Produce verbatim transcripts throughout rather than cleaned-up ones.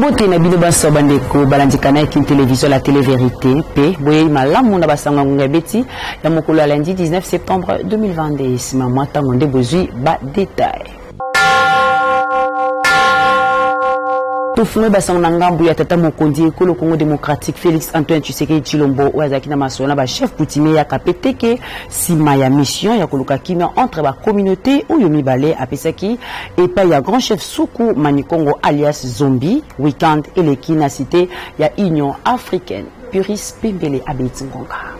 Mbote na bino baso bandeko balandikana ki télévision la télé vérité pe boye malamu na basanga ngunga beti ya mokolo ya lundi dix-neuf septembre deux mille vingt-deux sima mwata ngonde bozui ba détail. Tofume basanga ngambu ya tata mokondi ekolo Congo démocratique Félix Antoine Tshisekedi Tshilombo oazaki na masona ba chef coutumier ya kapeteke sima ya mission ya koluka kimia entre ba communauté oyo mibale apesaki epa ya grand chef Suku Manikongo alias Zombie weekend eleki na cité ya Union africaine Puris Pembele Abetingonga.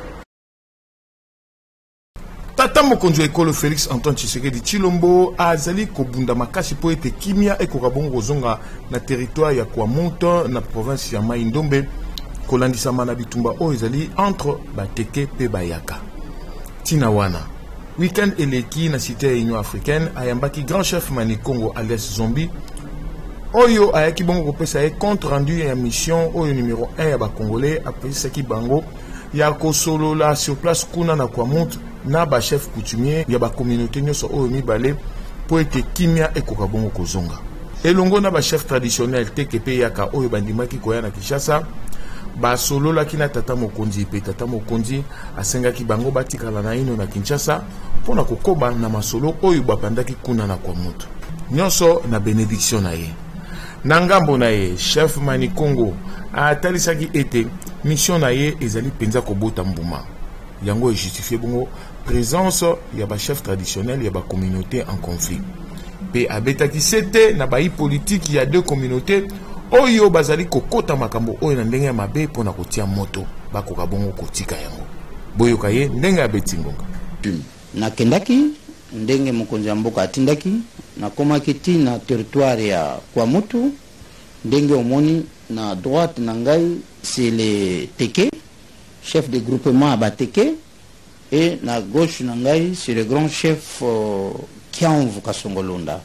Tata mokonzi ekolo Félix Antoine Tshisekedi Tshilombo azali kobunda makasi po ete kimia ekokabongo zonga na territoire ya Kwamonto na province ya Mai Ndombe kolandisa mana bitumba o ezali entre bateke pe bayaka. Tina wana weekend eleki na cité ya Union africaine ayambaki grand chef Manikongo alias Zombie oyo ayaki bongo kopesa e compte rendu ya mission oyo numéro un ya ba congolais apesaki bango ya kosolola sur place kuna na Kwamonto na ba chef coutumier ya ba communauté nyoso oyo mibale po ete kimia ekoka bongo kozonga elongo na ba chef traditionnel teke pe yaka oyo bandimaki koya na Kinshasa ba solola kina tata mokonzi pe tata mokonzi asengaki bango batikala na ino na Kinshasa pona kokoba na masolo oyo bapandaki kuna na Kwamonto nyoso na bénédiction na ye na ngambo na ye chef Manikongo atalisaki ete mission na ye ezali penza kobota mbuma yango justifié bongo présence ya ba chef traditionnel ya ba communauté en conflit pe abetaki sete na ba politique ya deux communautés oyo bazali kokota makambo oyo na ndenge ya mabe pona kotia moto bakoka bongo kotika yango boyoka ye ndenge ya betingonga na kendaki ndenge mokonzi mboka atindaki na komaki ti na territoire ya Kwamonto ndenge omoni na droite na ngai c'est les Teke chef de groupement à Bateke et na gauche nangai c'est le grand chef euh, Kianvu Kasongolonda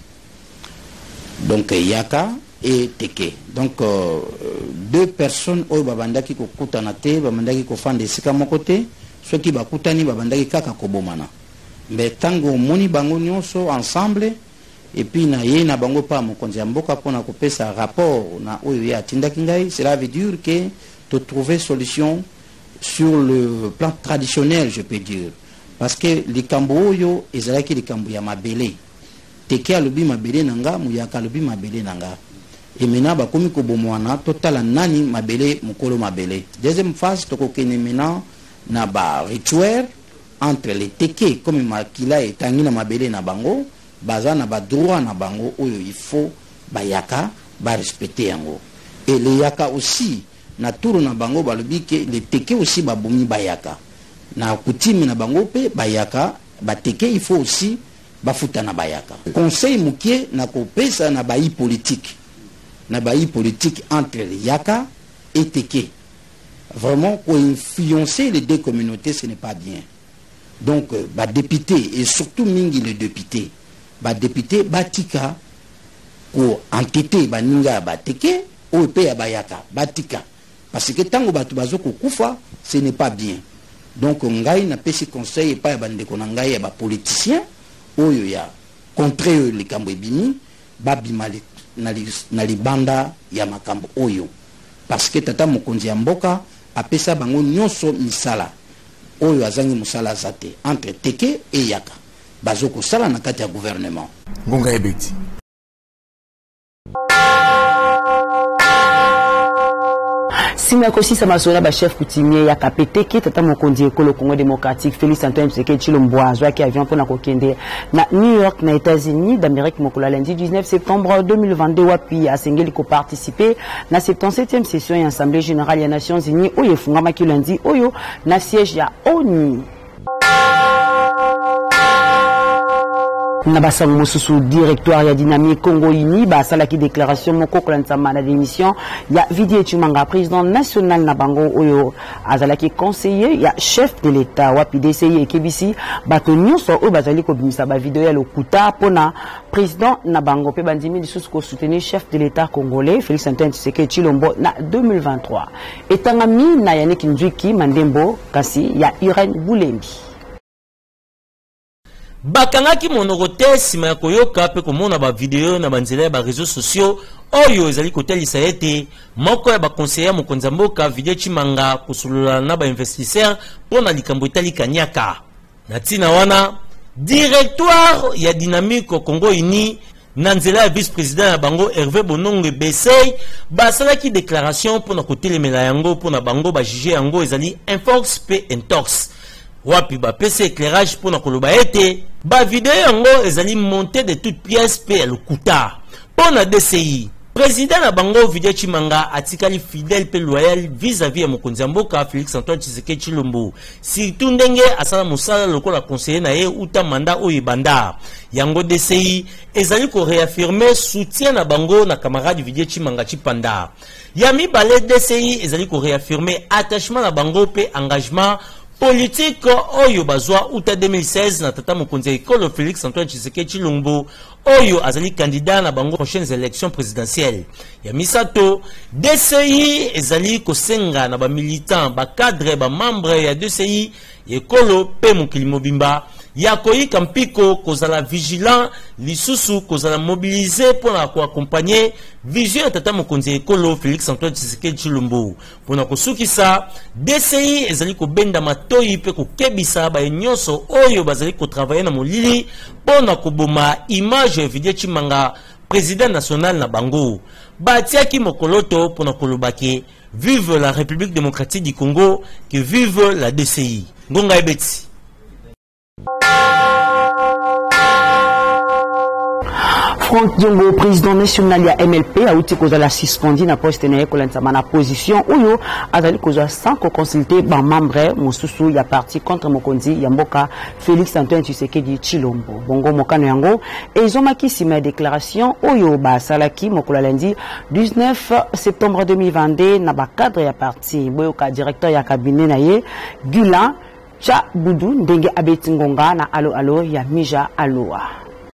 donc Yaka et Teke donc euh, deux personnes oyo babandaki kokutana te babandaki kofanda esika moko te soki bakutani babandaki kaka kobomana mais tango moni bango nyonso ensemble et puis na ye na bango pa mokonzi ya mboka pona kopesa rapport na oyo ya tindaki ngai cela veut dire que de trouver solution sur le plan traditionnel, je peux dire. Parce que les Kamboyo, ils ont les Kamboya mabele. Teke alobi mabele nanga, muyaka alobi mabele nanga. Et maintenant, bah comme ko bomwana, total nani mabele, mukolo mabele. Deuxième phase, toko kene maintenant na ba rituel entre les Teke comme makila et tangi na mabele na bango, baza na ba droit na bango oyo il faut ba yaka ba respecter yango. Et les yaka aussi na tour na bango balobi ke les Teke aussi babomi bayaka na kutimi na bango pe bayaka bateke il faut aussi bafuta na bayaka conseil mukie na kopesa na bayi politique na bayi politique entre les yaka et Teke vraiment pour influencer les deux communautés ce n'est pas bien donc ba député et surtout mingi les députés ba député batika ko entité baninga bateke o pe ya bayaka batika parce que tango batu bazoko kufa ce n'est pas bien donc ngai na pesi conseil et pas bandeko na ngai ba politicien oyo ya contre les kambo ebimi babima na na libanda ya makambo oyo parce que tata mokonzi ya mboka apesa bango nyonso misala oyo azangi musala zate entre Teke et Yaka bazoko sala na kati ya gouvernement ngonga ebeti. Sima kosi sa masona ba chef coutumier ya kapeteke tata mokonzi ekolo Congo démocratique Félix Antoine Tshisekedi Tshilombo azwaki avion pona kokende na New York na États-Unis d'Amérique mokolo lundi dix-neuf septembre deux mille vingt-deux wapi asengeli ko participer na soixante-septième session ya Assemblée générale ya Nations Unies oyo efungamaki lundi oyo na siège ya ONU. Na basango mosusu directoire ya dynamique Congo Uni basalaki déclaration moko kolantsama na démission ya Vidi Chumanga président national na bango oyo azalaki conseiller ya chef de l'état wapi D C I ekebisi bato nyonso oyo bazali kobimisa ba video ya lokuta pona président na bango pe bandimi lisusu ko soutenir chef de l'état congolais Félix Antoine Tshisekedi Tshilombo na deux mille vingt-trois etangami na Yannick Nzwiki Mandembo kasi ya Irene Boulembi. bakangaki monoko te sima ya koyoka pe komona ba video na banzela ya ba réseaux sociaux oyo ezali kotelisa ete moko ya bakonseyer mokonzi ya mboka Vidie Tshimanga kosolola na ba investisseur pona likambo etali kanyaka. Na tina wana directoire ya Dynamique Congo Uni na nzela ya vice-président ya bango Hervé Bonongo Besey basalaki déclaration pona kotelemela yango pona bango ba juger yango ezali infox pe intox. Wapi ba P C éclairage pona koloba ete ba vidéo yango ezali monté de toutes pièces pe le kuta. Pona D C I président na bango Vidie Tshimanga atikali fidèle pe loyal vis-à-vis ya mokonzi ya mboka Félix Antoine Tshisekedi Tshilombo. Surtout ndenge asala musala lokola conseiller na ye uta mandat oyo banda. Yango D C I ezali ko réaffirmer soutien na bango na camarade Vidie Tshimanga Tshipanda. Yami balé D C I ezali ko réaffirmer attachement na bango pe engagement politique oyo bazwa uta deux mille seize na tata mokonzi ya ekolo Félix Antoine Tshisekedi Tshilombo oyo azali candidat na bango prochaines élections présidentielles. Ya misato D C I ezali kosenga na ba militant ba cadre ba membre ya D C I ekolo pe mokili mobimba ya koyika mpiko kozala vigilant lisusu kozala mobiliser pour na ko accompagner vision ya tata mokonzi ekolo Félix Antoine Tshisekedi Tshilombo pona kosukisa D C I ezali kobenda matoi pe kokebisa ba nyonso oyo bazali ko travailler na molili pona koboma image ya Vidie Tshimanga président national na bango batiaki mokoloto pona kolobake vive la République démocratique du Congo, que vive la D C I. Ngonga ebeti. Franck Diongo, président national ya M L P, a outi koza la suspendi na poste na ekolantsama na position oyo azali koza sans ko consulter ba membre mosusu ya parti contre mokonzi ya mboka Félix Antoine Tshisekedi Tshilombo. Bongo mokano yango ezomaki sima déclaration oyo ba salaki mokola lundi dix-neuf septembre deux mille vingt-deux na ba cadre ya parti boyoka directeur ya cabinet na ye Gula Cha Budu ndenge abeti ngonga na alo alo ya Mija Aloa.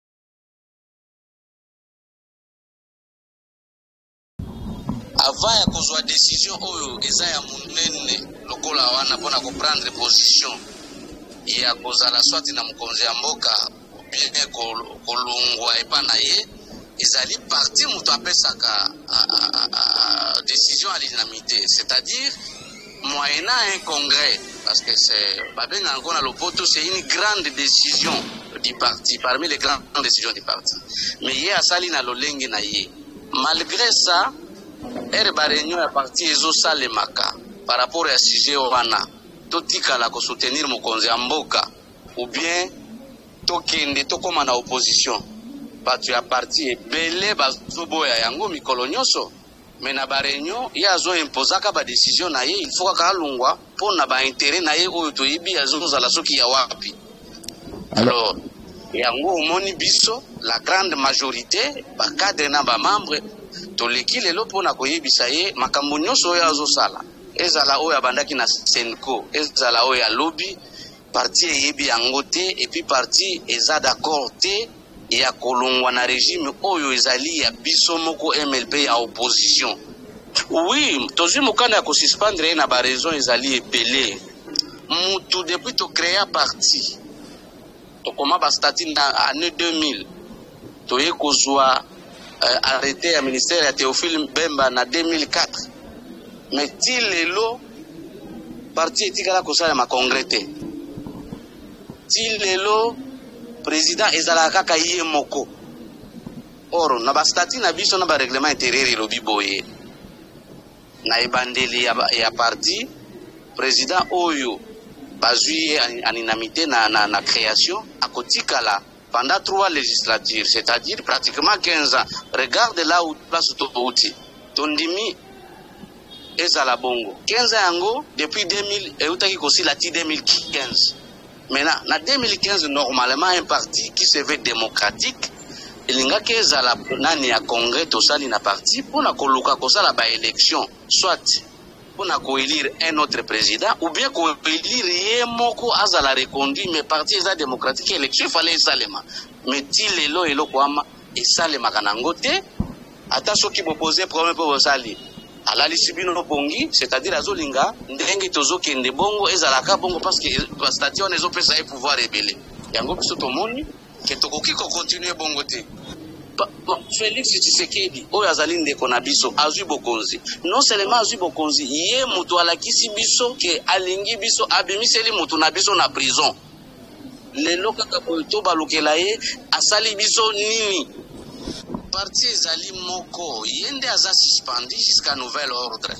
Avant ya kozwa décision oyo eza ya munene lokola wana pona ko prendre position ya kozala swati na mokonzi ya mboka bien kolungwa epa na ye ezali parti muto apesaka décision à l'unanimité, c'est-à-dire moyennant un congrès, parce que c'est babenga ngona lopoto, c'est une grande décision du parti, parmi les grandes décisions du parti. Mais ye asali na lolenge na ye. Malgré ça, ere ba réunion ya parti ezo salemaka par rapport à sujet wana totika la ko soutenir mokonzi ya mboka ou bien tokende tokoma na opposition batu ya parti ebele bazoboya yango mikolo nyonso mais na ba réunion ya zo imposaka ba décision na ye il faut ka lungwa pour na ba intérêt na ye oyo toyibi azo zala soki ya wapi. Alors yango omoni biso la grande majorité ba cadre na ba membre toleki lelo pona koyebisa ye makambo nyonso oyo azosala ezala oyo abandaki na Senko ezala oyo ya lobby parti eyebi yango te et puis parti eza d'accord te ya kolongwa na régime oyo ezali ya biso moko M L P ya opposition. Oui, tozwi mokanda ya kosuspendre na ba raison ezali ebele mutu depuis to créer parti tokoma ba statut na année deux mille toye kozwa Euh, arrêté à ministère à Théophile Bemba en deux mille quatre. Mais ti lelo parti etikala kosala ma congrès te. Ti lelo président ezala kaka ye moko. Or na ba statut na biso na ba règlement intérieur lobi boye. Na ebandeli ya, ya parti président oyo bazui en inamité na na, na création akotikala pendant trois législatures, c'est-à-dire pratiquement quinze ans. Regarde là où place Tobouti. Tondimi est à la bongo. quinze ans, depuis deux mille, et où aussi la deux mille quinze. Maintenant, en deux mille quinze, normalement, un parti qui se veut démocratique, il y a quinze ans, il y a un congrès, tout ça, il y a un parti, pour la élection, soit pour élire un autre président, ou bien pour élire Yemoko Azala reconduit, mais parti est démocratique, élection, il fallait Salema. Mais si l'élo et l'Okwama, et Salema Kanangote, attention qui proposait problème pour Sali. À la Lissibino Bongi, c'est-à-dire à Zolinga, Ndengi Tozo Kende Bongo, et Zalaka Bongo, parce que la station n'est pas pouvoir révéler. yango biso tomoni ke tokoki kokontinue bongo te. Félix Tshisekedi oyo azali ndeko na biso azwi bokonzi, non seulement azwi bokonzi, ye mutu alakisi biso ke alingi biso abimiseli mutu na biso na prison. Lelo kaka boyo tobalukela ye asali biso nini? Parti ezali moko yende aza suspendi jusqu'à nouvel ordre.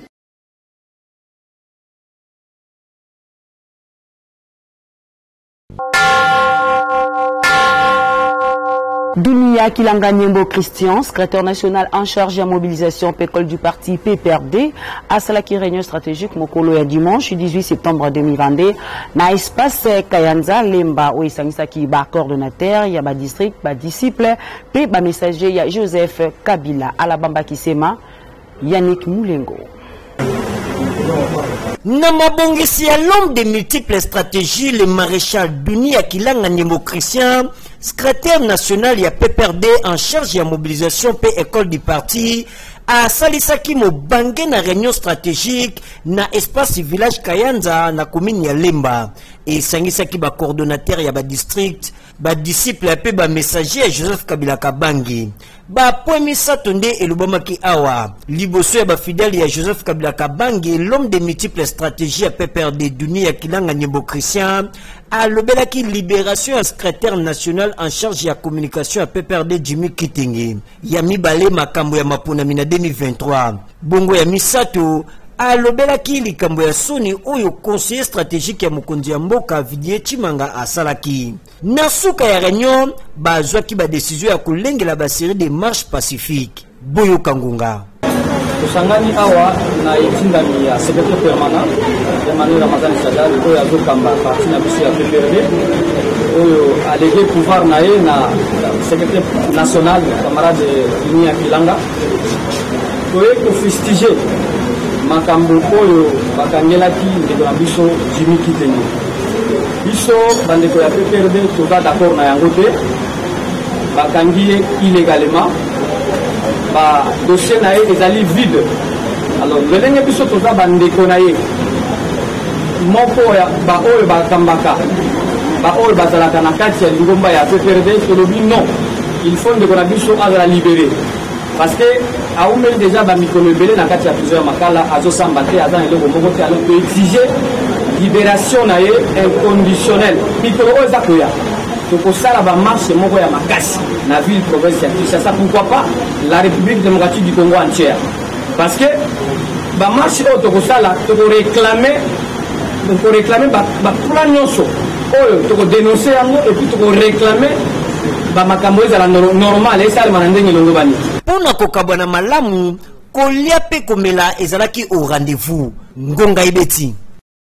Dunia Kilanga Nyembo Christian, secrétaire national en charge de la mobilisation pécole du parti P P R D, à Salaki réunion stratégique Mokolo ya dimanche dix-huit septembre deux mille vingt-deux, na espace Kayanza Lemba où Sangisaki ba coordonnateur, ya ba district, ba disciple, pe ba messager ya Joseph Kabila, Alabamba Kisema, Yannick Moulengo. Namabongisi à l'homme de multiples stratégies, le maréchal Dunia Kilanga Nyembo Christian, secrétaire national ya P P R D en charge de la mobilisation P école du parti, a salisaki mo bangé na réunion stratégique na espace village Kayanza na commune ya Lemba et sangisaki ba coordonnateur ya ba district ba disciple pe ba messager Joseph Kabila Kabangi ba poemisa tonde elubamaki awa liboso ya ba fidèle ya Joseph Kabila Kabangi, l'homme de multiples stratégies à P P R D Dunia Kilanga Nyembo Christian a lobelaki libération ya secrétaire national en charge ya communication à P P R D Jimmy Kitingi ya mibale makambo ya mapona mina deux mille vingt-trois bongo ya misato a lobelaki likambo ya soni oyo conseiller stratégique ya mokonzi ya mboka Vidie Chimanga asalaki na suka ya réunion bazwaki ba décision ya kolengela ba série de marches pacifiques boyo kangunga Kusangani awa na itindami ya secrétaire permanent Emmanuel Ramazani Sadal oyo azokamba parti na biso ya P P R D oyo allégué pouvoir na ye na secrétaire national camarade Dunia Kilanga toye kofustiger makambo oyo bakangelaki ndeko na biso Jimmy Kitingi biso bandeko ya P P R D toza d'accord na yango te bakangi ye illégalement ba dossier na ye ezali vide. Alors lelenge biso toza bandeko na ye moko ya ba oyo bakambaka ba oyo bazalaka na kati ya lingomba ya P P R D tolobi non, il faut ndeko na biso azala libéré parce que aumeli déjà ba mikolo ebele na kati ya plusieurs makala azosamba te aza eloko moko te. Alors exiger libération na ye inconditionnelle mikolo oyo eza koya tokosala ba marche moko ya makasi na ville province ya Kinshasa, pourquoi pas la République démocratique du Congo entière, parce que ba marche oyo tokosala toko réclamer toko réclamer ba ba plan nyonso oyo toko dénoncer yango et puis toko réclamer ba makambo ezala normal esala mana ndenge longo bani pona kokabwana malamu kolia pe komela ezalaki au rendez-vous ngonga ibeti.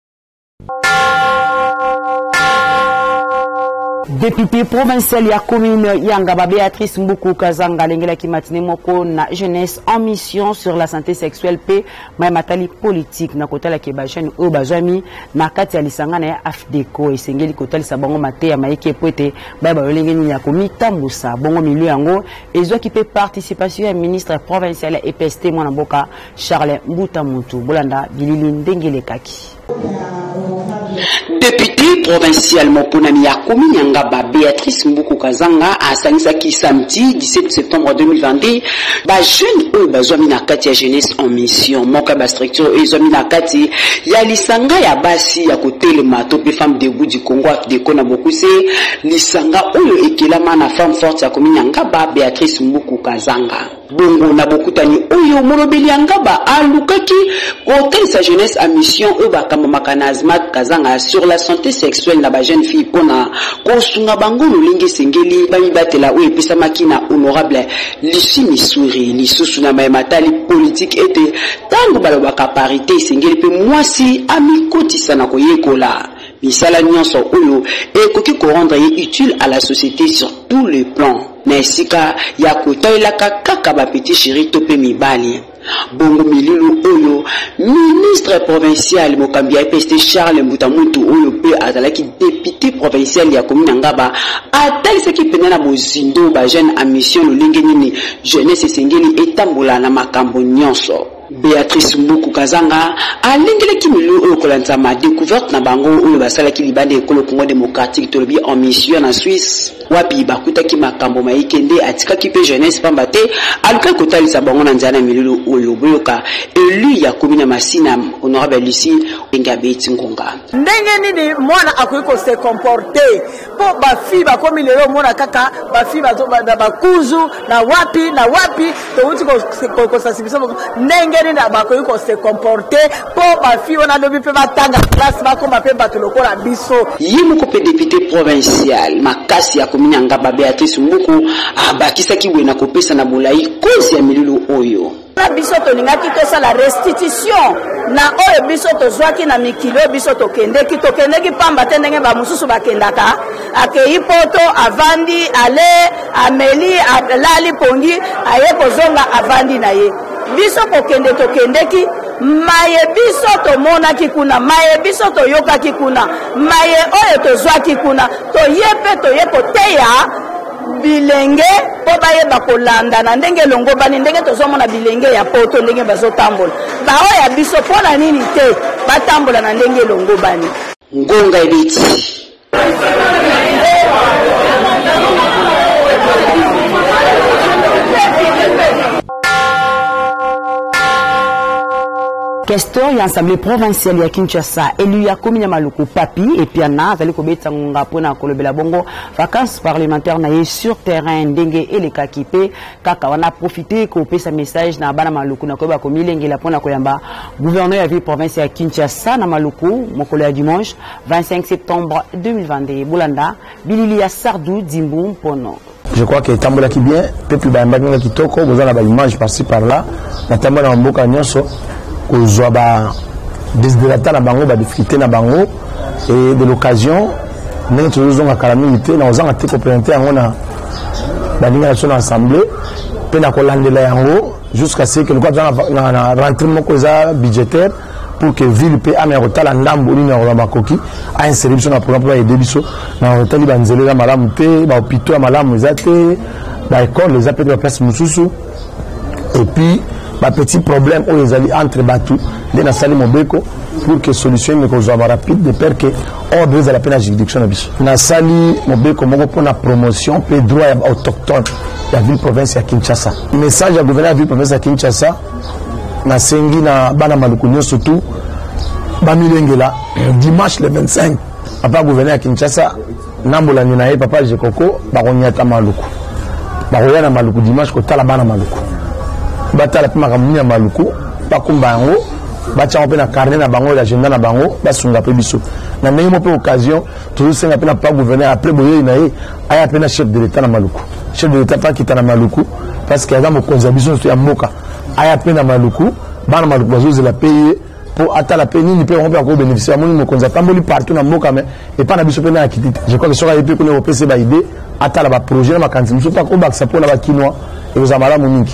Député provincial ya commune Yangaba Béatrice Mbuku Kazanga lengela ki matine moko na jeunesse en mission sur la santé sexuelle pe ma matali politique na kotala ke ba jeune o bazami na kati ya lisanga na Afdeco esengeli kotali sabango mate ya maike poete ba ba lengeni ya komita musa bongo milieu yango ezwa ki pe participation ya ministre provincial ya E P S T mwana mboka Charles Mbuta Mutu bolanda bilili ndengele kaki. Député provincial Moponami ya commune Yangaba Béatrice Mbuku Kazanga a sanisaki samedi dix-sept septembre deux mille vingt-deux ba jeune eux bazwami na kati ya jeunesse en mission moka ba structure ezwami na kati ya lisanga ya basi ya kotelema to pe femme debout du Congo Afdeco na bokuse lisanga oyo ekelama na femme forte ya commune Yangaba Béatrice Mbuku Kazanga bongo na bokutani oyo molobeli Yangaba alukaki kotel sa jeunesse en mission eux bakamba makanazmat Kazanga sur la santé sexuelle na ba jeune fille pona kosunga bango lolenge sengeli bami batela oyo epesamaki na honorable Lucie Missouri lisusu na matali politique ete tango balobaka parité sengeli pe mwasi amikotisa na koyekola misala nyonso oyo ekoki ko rendre utile à la société sur tous les plans na esika ya kotailaka kaka ba petit chéri to pe mibali bongo mililu oyo ministre provincial mokambi ya E P S T Charles Mbuta Mutu oyo pe azalaki député provincial ya commune Ngaba atalisaki pena na bozindo ba jeune en mission lolenge nini jeunesse esengeli etambola na makambo nyonso Béatrice Mbuku Kazanga alengelaki milu oyo kolanzama découverte na bango oyo basalaki libanda ekolo Congo démocratique tolobi en mission na Suisse wapi bakutaki makambo maikende atikaki pe jeunesse pamba te aluka kotalisa bango na nzana milu oyo boyoka élu ya commune Masina honorable Lucie Ngabeti Ngonga ndenge nini mwana akoki se comporter po ba fi ba komi lelo mwana kaka ba fi ba ba bakuzu na wapi na wapi to uti ko ko sensibiliser ndenge nini abakoki ko se comporter po ba fi wana lobi pe batanga classe ba ko pe bato lokola biso yimuko pe député provincial makasi ya commune Ngaba Béatrice Mbuku abakisaki bwena kopesa na bolai kozi ya milulu oyo na biso tolingaki tosala restitution na oyo biso tozwaki na mikilo biso tokendeki tokendeki pamba te ndenge bamosusu bakendaka akei poto avandi ale ameli alali pongi aye kozonga avandi na ye biso kokende tokendeki maye biso tomonaki kuna maye biso toyokaki kuna maye oyo tozwaki kuna toyepe toye koteya bilenge po bayeba kolanda na ndenge longo bani ndenge tozomona bilenge ya poto ndenge bazotambola bao ya biso pona nini te batambola na ndenge longo bani Ngonga Ebeti Questeur ya assemblée provinciale ya Kinshasa élu ya commune Maluku Papi et Piana azali kobeta ngonga pona kolobela bongo vacances parlementaires na sur terrain ndenge eleka kipe kaka wana profiter ko pesa message na bana Maluku na koba ko milengela pona koyamba gouverneur ya ville province ya Kinshasa na Maluku mokolo ya dimanche vingt-cinq septembre deux mille vingt-deux Bolanda bilili ya Sardou Dimbu Pono. Je crois que Tambola qui bien peuple ba mbanga kitoko vous avez une image par-ci par-là na Tambola mboka nyonso kozwa ba desiderata na bango ba difficulté na bango et de l'occasion ndenge tozonga calamité na ozanga te ko présenter yango na baninga na assemblée pe na kolandela yango jusqu'à ce que le quoi na na rentrée moko za budgétaire pour que ville pe ame rotala ndambo ni na makoki a insérer sur na programme pour aider biso na rotali banzele la malamu te ba hôpitaux ya malamu ezate ba école les appels de place mususu et puis ba petit problème où ils allaient entre bateau de na sali mobeko pour que solution me ko zwa rapide de peur que ordre za la peine juridiction na biso na sali mobeko moko pour la promotion pe droit autochtone ya ville province ya Kinshasa message ya gouverneur ya ville province ya Kinshasa na sengi na bana Maluku nyonso tout ba milengela dimanche le vingt-cinq papa gouverneur ya Kinshasa nambola ni na ye papa Jekoko ba konyata Maluku ba koyana Maluku dimanche ko tala bana Maluku batala pe makamuni ya Maluku bakumba yango batia pe na carnet na bango l'agenda na bango basunga pe biso na ndenge mo pe occasion toujours senga pe na pas gouverneur après boye na ye aya pe na chef de l'état na Maluku chef de l'état pas kita na Maluku parce que azamo konza biso ya mboka aya pe na Maluku bana Maluku bazo la payer pour atala pe nini pe on peut encore bénéficier amoni mo konza tamboli partout na mboka mais et pas na biso pe na akitita je crois que sera pe ko ne opese ba idée atala ba projet na makanzi biso pas ko baksa pour na ba kinwa et vous amala moningi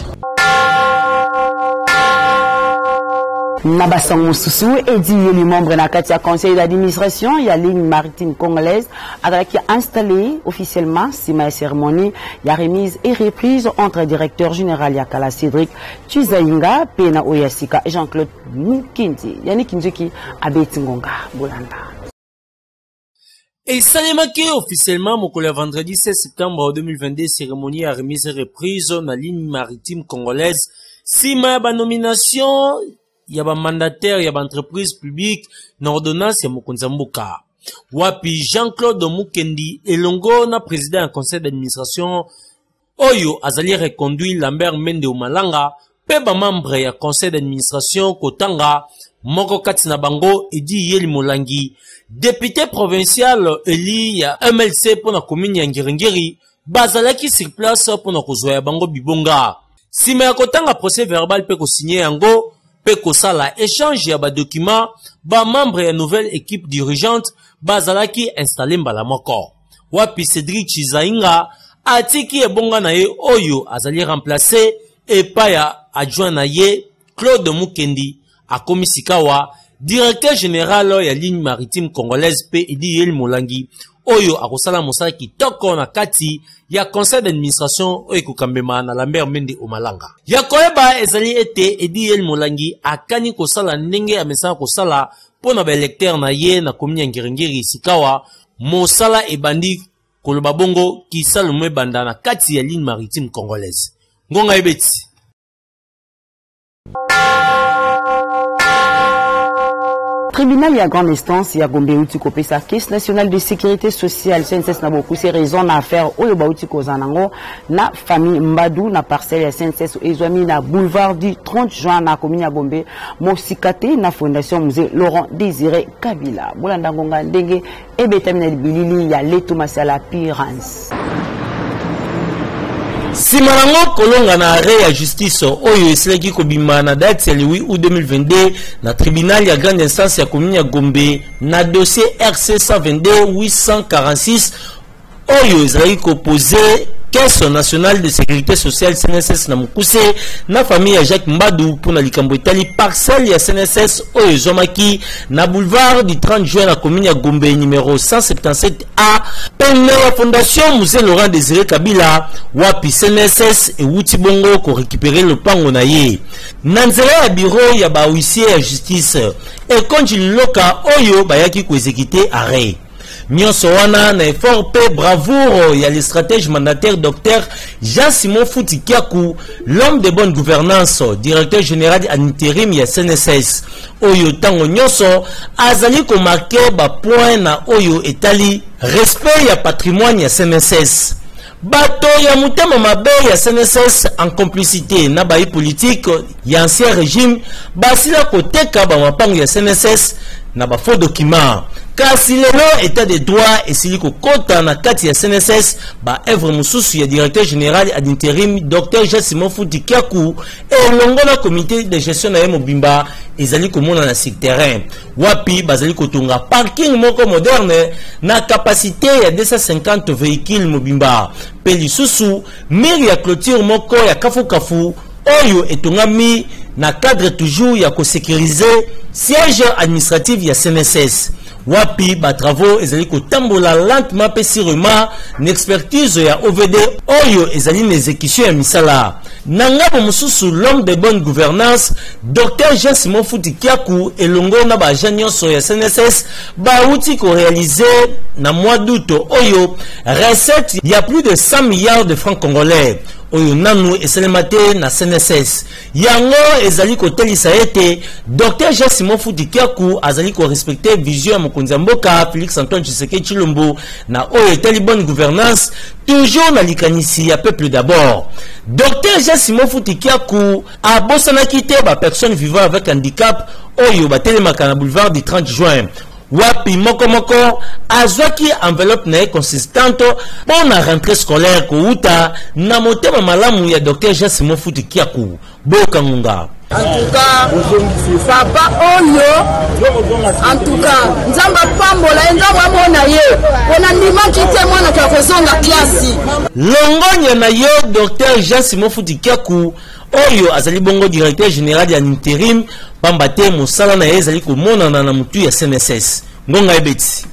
Nabasango Soussou et dit les membres na Katia conseil d'administration il y a ligne maritime congolaise qui a installé officiellement sima cérémonie il y a remise et reprise entre directeur général Yakala Cédric Tuzainga Pena Oyasika et Jean-Claude Mukindi yani Kinzuki Abeti Ngonga Bolanda. Et salemaki officiellement mokolo vendredi seize septembre deux mille vingt-deux cérémonie à remise et reprise na ligne maritime congolaise sima ba nomination il y a un mandataire, il y a une entreprise publique, une ordonnance, il y a Mokonza Mboka. Wapi Jean-Claude Mukendi, elongo na président du conseil d'administration, Oyo azali reconduit Lambert Mende Omalanga, peba membre ya conseil d'administration Kotanga, Moko Katina Bango, Edi Yeli Molangi, député provincial Eli ya M L C pour la commune ya Ngiringiri, bazalaki sur place pour na kozwa Bango Bibonga. Si me Kotanga procès verbal pe ko signé yango, Peko sala échange ya ba document ba membre ya nouvelle équipe dirigeante bazalaki installé mbala moko. Wapi Cédric Chizainga atiki ebonga na ye oyo azali remplacé et pa ya adjoint na ye Claude Mukendi akomisikawa directeur général ya ligne maritime congolaise pe Edi Yel Molangi oyo akosala mosala kitoko na kati ya conseil d'administration oyo ekokambema na Lambert Mende Omalanga. Ya koyeba ezali ete Edi Molangi akani kosala ndenge amesana kosala pona ba électeur na ye na komini ya Ngirengiri Sikawa mosala ebandi koloba bongo kisalumu ebanda na kati ya ligne maritime congolaise. Ngonga ebeti. Tribunal ya grande instance ya Gombe uti kopesa caisse nationale de sécurité sociale C N S S na beaucoup ces raisons na affaire oyo ba uti kozanango na famille Mbadou na parcelle ya C N S S ezwami na boulevard du trente juin na commune ya Gombe mosikate na fondation musée Laurent Désiré Kabila bolanda ngonga ndenge ebetamina bilili ya Leto Masala Pirance. Simarango kolonga na arrêt ya justice oyo esilaki kobima na date ya huit août deux mille vingt-deux na tribunal ya grande instance ya commune ya Gombe na dossier R C cent vingt-deux huit cent quarante-six oyo ezalaki kopoze caisse nationale de sécurité sociale C N S S na mukuse na famille ya Jacques Mbadou pour na likambo etali parcelle ya C N S S oyo ezomaki na boulevard du trente juin na commune ya Gombe numéro cent soixante-dix-sept A pene ya fondation musée Laurent Désiré Kabila wapi C N S S e wuti bongo ko récupérer le pango na ye na nzela ya bureau ya ba huissier ya justice e konji loka oyo bayaki ko exécuter arrêt. Nyonso wana na effort pe bravoure ya le stratège mandataire docteur Jean-Simon Foutikiakou, l'homme de bonne gouvernance, directeur général à l'intérim ya C N S S. Oyo tango nyonso azali ko marquer ba point na oyo etali respect ya patrimoine ya C N S S. Bato ya mutema mabe ya C N S S en complicité na bayi politique ya ancien régime basila koteka ba mapango ya C N S S na ba faux document. Kasi lelo état de droit esili ko kota na kati ya C N S S ba œuvre mususu ya directeur général ad intérim docteur Jean-Simon Foutikiakou et longo na comité de gestion na mobimba ezali komona na sur terrain wapi bazali kotunga parking moko moderne na capacité ya deux cent cinquante véhicules mobimba pe lisusu mire ya clôture moko ya kafu kafu oyo etongami na cadre toujours ya ko sécuriser siège administratif ya C N S S. Wapi ba travaux ezali ko tambola lentement pe sûrement n'expertise ya O V D oyo ezali n'exécution ya misala. Nangabo mususu l'homme de bonne gouvernance docteur Jean-Simon Foutikiakou elongo na ba agent nyonso ya C N S S ba outi ko réaliser na mois d'août oyo recette il y a plus de cent milliards de francs congolais. Oyo nanu eselemate na C N S S. Yango ezali ko telisa ete docteur Jean-Simon Foutikiakou azali ko respecter vision ya mokonzi ya mboka Félix Antoine Tshisekedi Tshilombo na oyo etali bonne gouvernance toujours na likanisi ya peuple d'abord. Docteur Jean-Simon Foutikiakou a bosanaki te ba personnes vivant avec handicap oyo batelemaka na boulevard du trente juin. Wapi moko moko azwaki enveloppe na consistante pour la rentrée scolaire ko uta na motema malamu ya docteur Jean-Simon Foutikiakou boka ngunga. En tout cas, papa oyo, en tout cas, nzamba pambola nzamba mona ye, ona ndima kite mwana kwa kozonga klasi. Longonya na yo docteur Jean-Simon Foutikiakou oyo azali bongo directeur général ya intérim pambate mosala na ye ezali komonana na mutu ya C N S S. Ngonga ebeti.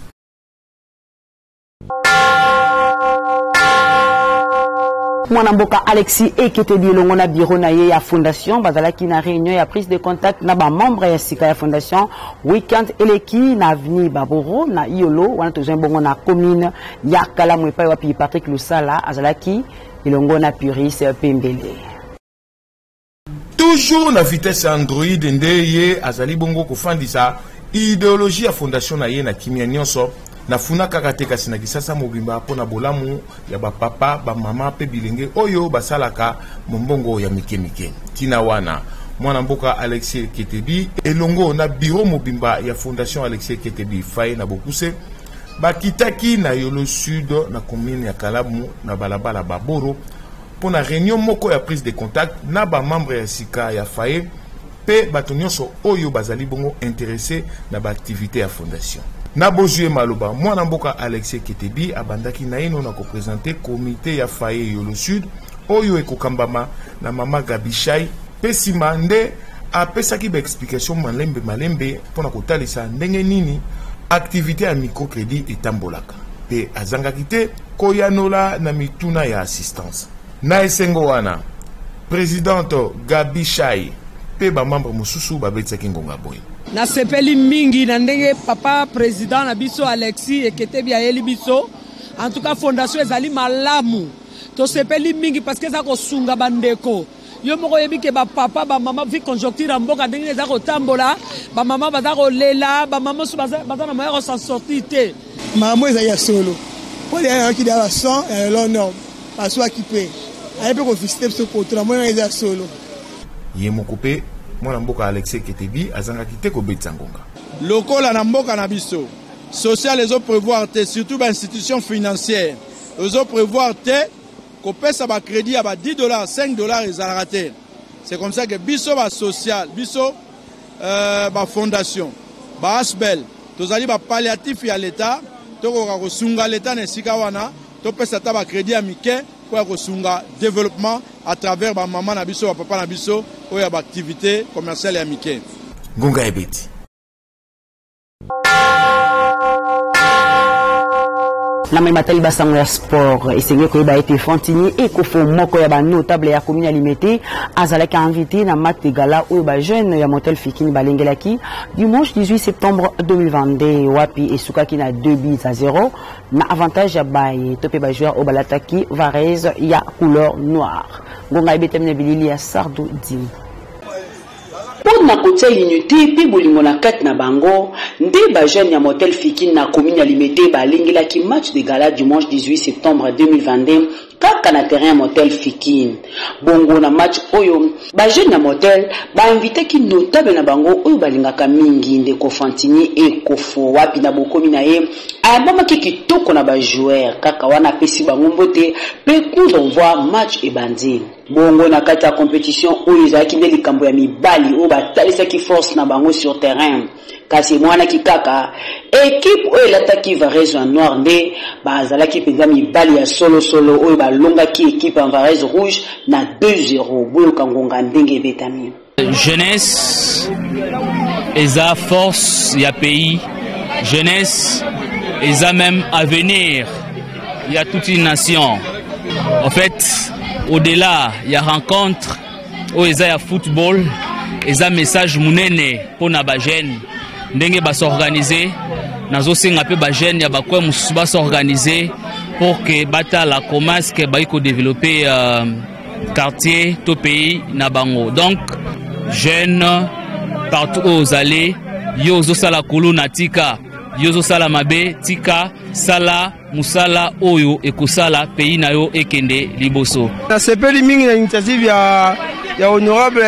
Mwanamboka Alexis Eketedi longo na bureau na ye ya fondation bazalaki na réunion ya prise de contact na ba membre ya sika ya fondation weekend eleki na avenue Baboro na Iolo wana tozwe bongo na commune ya Kalamu epai wapi Patrick Lusala azalaki ilongo na Puris Pembele. Toujours na vitesse Android nde ye azali bongo kofandisa idéologie ya fondation na ye na kimia nyonso na funa kakate kasi na kisasa mobimba pona bolamu ya ba papa ba mama pe bilenge oyo basalaka mombongo ya mike mike tina wana mwana mboka Alexis Ketebi elongo na bureau mobimba ya fondation Alexis Ketebi faye na bokuse bakitaki na Yolo Sud na commune ya Kalamu na balabala Baboro pour la réunion moko ya prise de contact na ba membre ya sika ya faye pe bato nyonso oyo bazali bongo intéressé na ba activité ya fondation. Na bozue maloba mwana mboka Alexis Ketebi abandaki na ino na ko présenter comité ya faye Yolo Sud oyo ekokambama na mama Gabishai pe sima nde apesaki ba explication malembe malembe pona kotalisa ndenge nini activité ya microcrédit etambolaka. pe azangaki te koyanola na mituna ya assistance. Na esengo wana présidente Gabi Chai pe ba membre mususu babetisaki ngonga boy. Na sepeli mingi na ndenge papa président na biso Alexis ekete bia yeli biso. En tout cas fondation ezali malamu. To sepeli mingi parce que ça ko sunga bandeko. Yo moko yebi ke ba papa ba mama vi conjoncture mboka ndenge za ko tambola, ba mama ba za ko lela, ba mama su ba za na moyo s'en sortir te. Maman ezali ya solo. Pour les qui da sang et l'honneur. Parce qui peut. Ay pe ko visiter ce côté la moyo ezali solo. Yemoko pe mwana mboka Alexis Ketebi azangaki te ko betsa ngonga. Lokola na mboka na biso. Social les autres prévoir te surtout ba institution financière. Les autres prévoir te qu'on pèse à crédit à dix dollars, cinq dollars et ça raté. C'est comme ça que biso ba social, biso euh ba fondation, ba asbel, tous ali ba palliatif à l'état, to ko sunga l'état ne sikawana, to pèse à ba crédit à miké pour ko sunga développement à travers ba maman na biso, ba papa na biso, ou ya ba activité commerciale à miké. Gonga ebeti. Na matali basango ya sport esenge koyeba ete Fantini ekofo moko ya ba notable ya commune alimete azalaki invité na match de gala oyo ba jeune ya Motel Fikini balengelaki dimanche dix-huit septembre deux mille vingt-deux wapi esukaki na deux buts à zéro na avantage ya baye topé ba joueur au balataki Varese ya couleur noire ngonga ebetemne bilili ya Sardo Dim. Pour na kotia unité pe bolingo na kati na bango nde ba jeune ya Motel Fikini na commune alimete ba lingilaki match de gala dimanche dix-huit septembre deux mille vingt-deux kaka na terrain Motel Fikini bongo na match oyo ba jeune ya Motel ba invité ki notable na bango oyo balingaka mingi ndeko Fantini ekofo wapi na bokomi na ye abama ki kitoko na ba joueur kaka wana pesi bango mbote pe coup d'envoi match ebandi bongo na kati ya compétition oyo ezalaki nde likambo ya mibali oyo batalisaki force na bango sur terrain kasi mwana kikaka équipe oyo elataki Varese en noir nde bazalaki penza mibali ya solo solo oyo balongaki équipe en Varese rouge na deux zéro boyoka ngonga ndenge ebetami. Jeunesse eza force ya pays, jeunesse eza même avenir il y a toute une nation. En fait au-delà il y a rencontre au eza ya football eza message munene pona ba jeune ndenge ba s'organiser nazo senga pe ba jeune ya ba kwa mususu ba s'organiser pour que batala commence que ba iko développer euh, quartier to pays na bango. Donc jeunes partout aux allées yo zo sala kulu na tika yo zo sala mabe tika sala musala oyo ekosala pays na yo ekende liboso. Na sepeli mingi na initiative ya ya honorable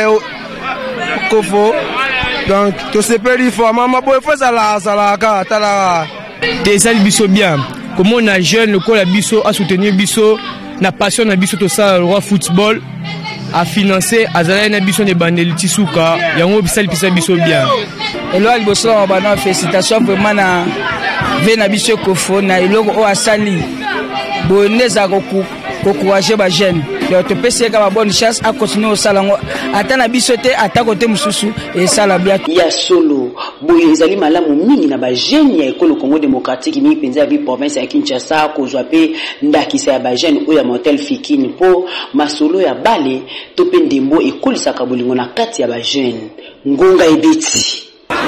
Kofo. Donc to sepeli fo mama boy fo sala sala ka tala des biso bien. Comment on a jeune le ko la biso à soutenir biso na passion na biso to ça le roi football à financer azala na biso ne bandeli tisuka yango bisali pisa biso bien. Elo aliboso bana félicitations vraiment na ve na biso Kofo na eloko o asali boneza ko encourager ba jeune donc to pese ka ba bonne chance à continuer au salango ata na biso te ata côté mususu et sala bien ya solo boye ezali malamu mingi na ba jeune ya ekolo Congo démocratique ni penza bi province ya Kinshasa ko zwa pe ndakisa ya ba jeune o ya Motel Fikini po masolo ya bale to pe ndembo ekolisa ka bolingo na kati ya ba jeune ngonga ebeti.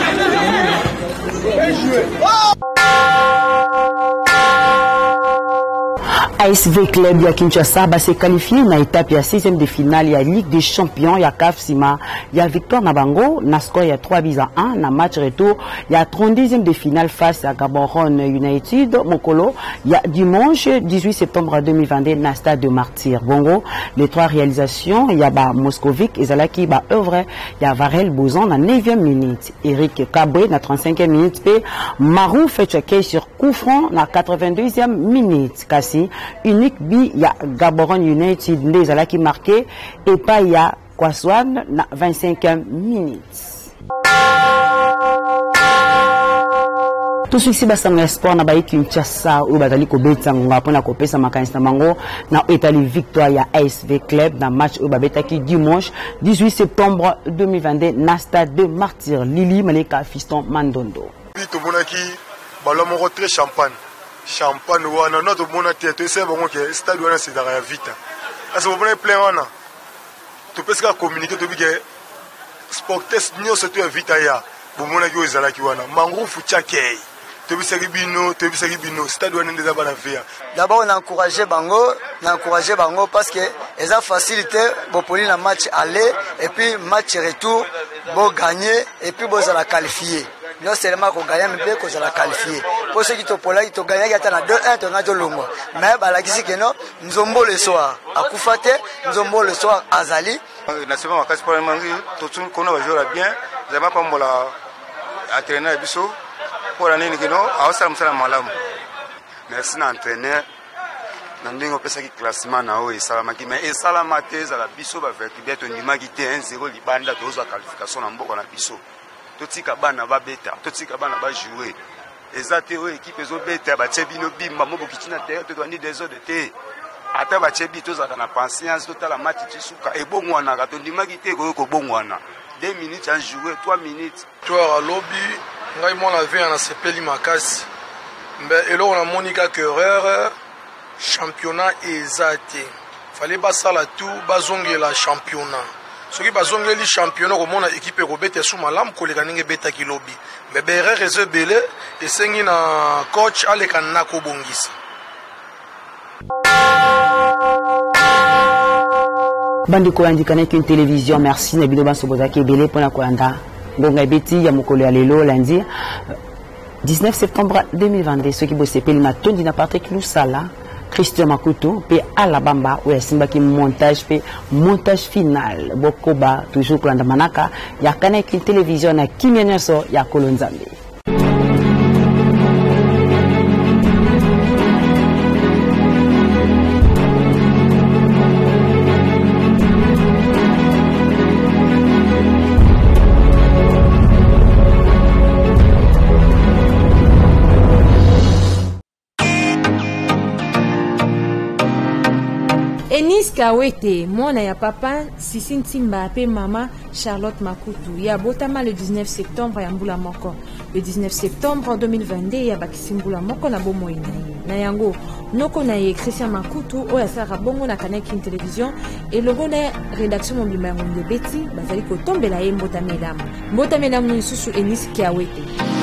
A S V Club ya Kinshasa va se qualifier na étape ya sixième de finale ya Ligue des Champions ya C A F Sima ya victoire na bango na score ya trois buts à un na match retour ya trente-deuxième de finale face à Gaborone United Mokolo ya dimanche dix-huit septembre deux mille vingt-deux na stade de Martyr. Bongo les trois réalisations ya ba Moscovic ezalaki ba œuvre ya Varel Bozan na neuvième minute, Eric Kabwe na trente-cinquième minute pe Marou Fetchake sur coup franc na quatre-vingt-deuxième minute. Kasi unique bi ya Gaborone United nde ezalaki marqué et pas ya Kwaswan na vingt-cinquième minute. Tout ceci basanga sport na bayi Kinshasa ou bazali ko betanga pona ko pesa makanisa mango na etali victoire ya A S V Club na match ou babetaki dimanche dix-huit septembre deux mille vingt-deux na stade de Martyr. Lili Maleka Fiston Mandondo. Oui, to monaki ballon mo très champagne. champagne wana notre mona tête to c'est bon que stade wana c'est dans la vite parce que vous prenez plein wana to peut se communiquer to bi que sportes nyo se to vite ya bon mona ki ozala ki wana mangu fucha kei to bi se bino to bi se bino stade wana ndeza bana via d'abord on a encouragé bango on a encouragé bango parce que ils ont facilité bon pour le match aller et puis match retour bon gagner et puis bon ça la qualifier. Non seulement qu'on gagne, mais qu'on la qualifié. Pour ceux qui te pour là, ils te gagnent, ils t'en deux un, t'en as deux longs. Mais bah la question que non, nous avons le soir à Koufate, nous avons le soir à Zali. La semaine à pour le manger, tout le monde connaît jouer bien. J'ai pas pour la à traîner à Bissau pour l'année que non, à ça me semble malam. Merci l'entraîneur. Nandingo pesa ki classement na o esalamaki mais esalamate za la Bissau ba vertibet on dimaki te un zéro libanda tozo qualification na mboka na Bissau. Totika bana ba beta, totika bana ba jouer. Ezate o équipe ezo beta ba tshebino bimba mo bokitina terre to doani des autres te. Ata ba tshebito toza kana patience totala match tisuka e bongwana ka to ndimaki te ko ko bongwana. deux minutes à jouer, trois minutes. Toi à lobby, ngai mona ve na sepeli makasi. Mais elo on a Monica Kerrer championnat ezate. Fallait pas ça la tout bazonge la championnat. Ce qui bazonge li championnat comme on a équipe robete sous malam koleka ninge beta ki lobby. Mais bere réseau belé et sengi na coach aleka nako bongisa. Bandi kolandika na une télévision merci na biloba soboza ke belé pona kolanda ngonga beti ya mokolo ya lelo lundi dix-neuf septembre deux mille vingt-deux ce qui bosse peli matondi na Patrick Lusala Christian Makuto pe Alabamba ou simba ki montage pe montage final bokoba toujours kolanda manaka ya kana une télévision na kimyenyoso ya kolonzambe. Enis Kawete, mwana ya papa Sisi Ntimba pe mama Charlotte Makutu ya botama le dix-neuf septembre ya mbula moko. Le dix-neuf septembre deux mille vingt-deux ya bakisi mbula moko na bomoi na ye. Na yango noko na ye Christian Makutu oya sara bongo na Canal King Television et logo na rédaction mobima ya Ngonde Beti bazali ko tombela ye mbota melamu. Mbota melamu nisusu Enis Kawete.